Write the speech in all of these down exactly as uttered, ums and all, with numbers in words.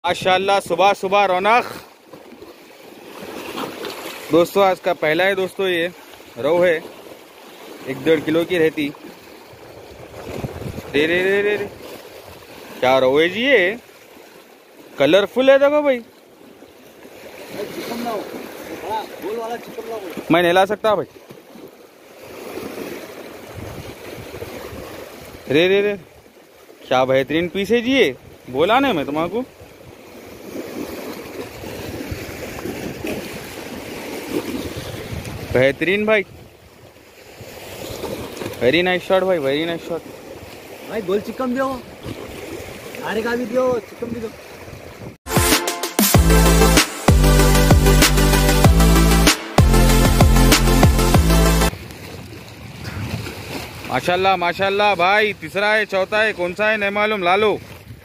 माशाल्लाह सुबह सुबह रौनक। दोस्तों आज का पहला है दोस्तों, ये रोहू है, एक डेढ़ किलो की रहती। रे रे रे रे रे क्या रोहू है जी, ये कलरफुल है। देखो भाई, मैं नहीं ला सकता भाई। रे रे रे क्या बेहतरीन पीस है जी, ये बोला ना मैं तुम्हारा। बेहतरीन भाई, वेरी नाइस शॉट भाई, वेरी नाइस शॉट भाई। गोल चिकन दो, आरे का भी दो, चिकन भी दो। माशाल्लाह माशाल्लाह भाई। तीसरा है, चौथा है, कौन सा है नहीं मालूम, ला लो।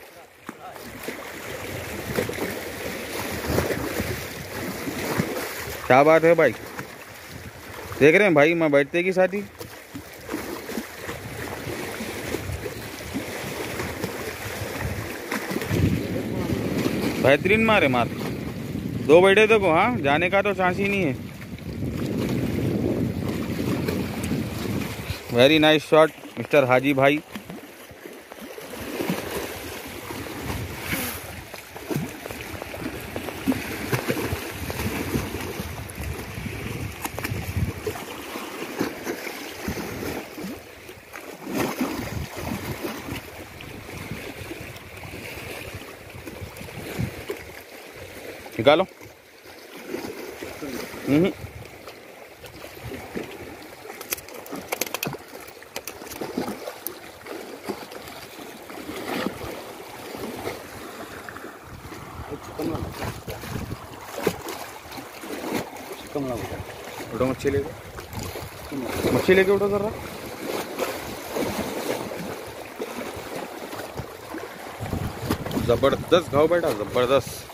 क्या बात है भाई, देख रहे हैं भाई, मैं बैठते की साथी। बेहतरीन मारे मार, दो बैठे देखो। हाँ, जाने का तो चांस ही नहीं है। Very nice shot mister Haji भाई। निकालो। हम्म उठो, मच्छी लेके, मच्छी लेके उठो कर रहा। जबरदस्त घाव बेटा, जबरदस्त।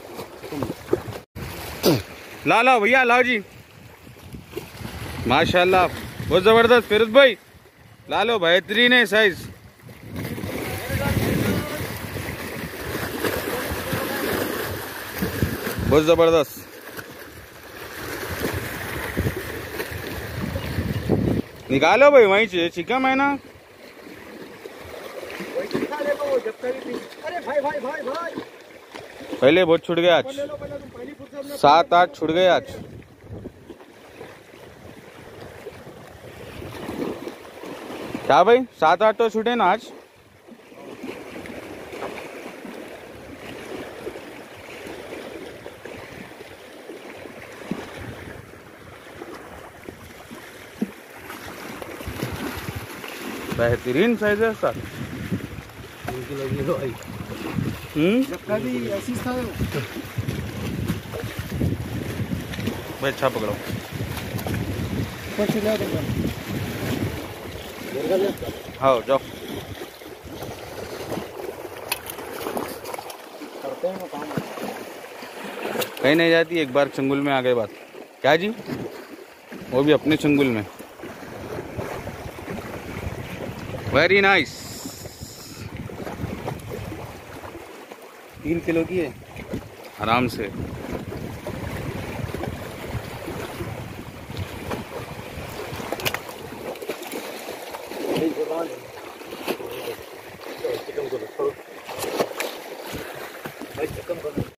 ला ला भैया, लाओ जी। माशाल्लाह बहुत जबरदस्त फिरोज भाई, ला लो, बेहतरीन है साइज। बहुत जबरदस्त। निकालो भाई, वहीं से चिकन है ना। अरे भाई भाई भाई भाई, पहले बहुत छूट गए आज, सात आठ छूट गए आज। क्या भाई, सात आठ तो छूटे ना आज। बेहतरीन साइज है सर। हम्म भाई, अच्छा पकड़ो। हाँ जाओ, कहीं नहीं जाती, एक बार चंगुल में आ गए बात। क्या जी, वो भी अपने चंगुल में। Very nice. तीन किलो की है आराम से। चिकन करो, चिकन करो।